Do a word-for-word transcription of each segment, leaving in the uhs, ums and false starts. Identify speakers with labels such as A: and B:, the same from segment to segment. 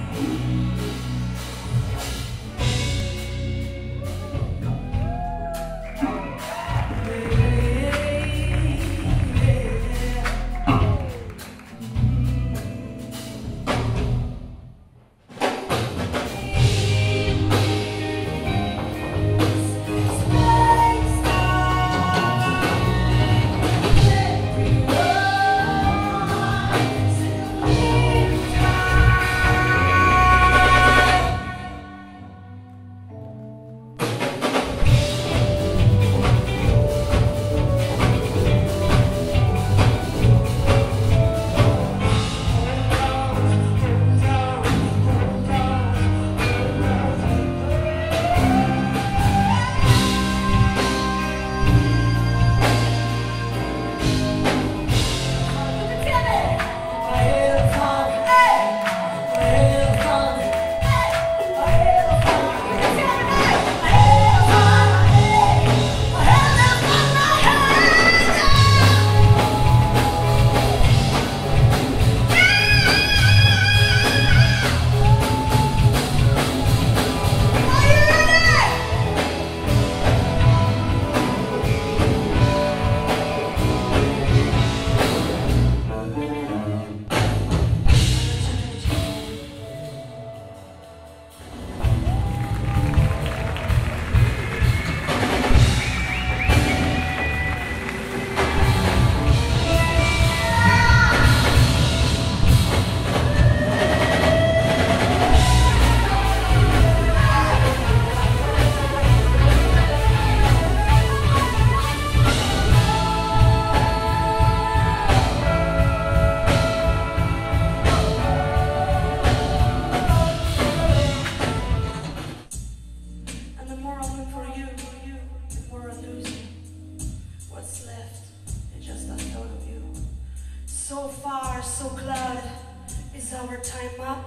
A: So far, so clouded, is our time up?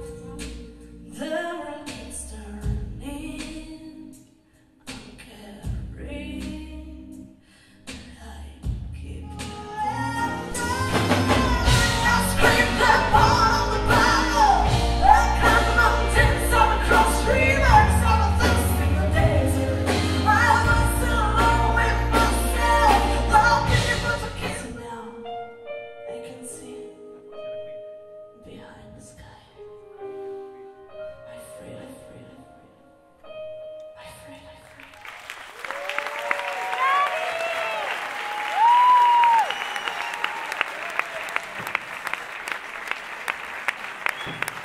A: The world is turning, I'm carrying, I keep I scream that ball on the Bible, I climb mountains, I cross rivers, I thirst in the desert. I was alone with myself, all people to kiss me now. I can see behind the sky. I'm free, I'm free, I'm free. I'm free, I'm free.